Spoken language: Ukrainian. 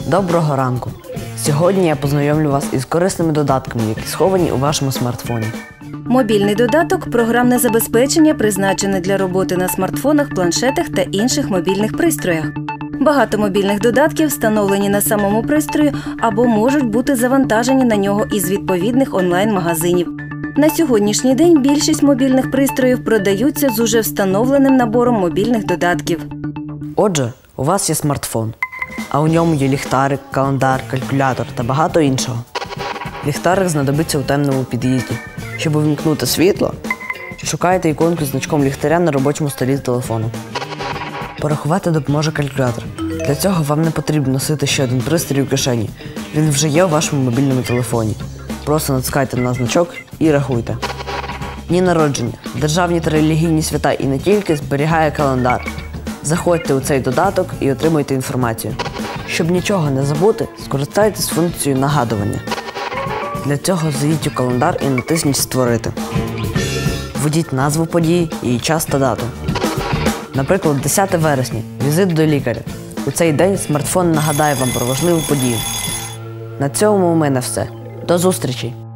Доброго ранку! Сьогодні я познайомлю вас із корисними додатками, які сховані у вашому смартфоні. Мобільний додаток – програмне забезпечення, призначене для роботи на смартфонах, планшетах та інших мобільних пристроях. Багато мобільних додатків встановлені на самому пристрої або можуть бути завантажені на нього із відповідних онлайн-магазинів. На сьогоднішній день більшість мобільних пристроїв продаються з уже встановленим набором мобільних додатків. Отже, у вас є смартфон, а у ньому є ліхтарик, календар, калькулятор та багато іншого. Ліхтарик знадобиться у темному під'їзді. Щоб увімкнути світло, шукайте іконку з значком ліхтаря на робочому столі телефону. Порахувати допоможе калькулятор. Для цього вам не потрібно носити ще один пристрій у кишені. Він вже є у вашому мобільному телефоні. Просто натискайте на значок і рахуйте. Дні народження, державні та релігійні свята і не тільки зберігає календар. Заходьте у цей додаток і отримуйте інформацію. Щоб нічого не забути, скористайтесь функцією нагадування. Для цього зайдіть у календар і натисніть «Створити». Введіть назву події, її час та дату. Наприклад, 10 вересня – візит до лікаря. У цей день смартфон нагадає вам про важливу подію. На цьому у мене все. До зустрічі!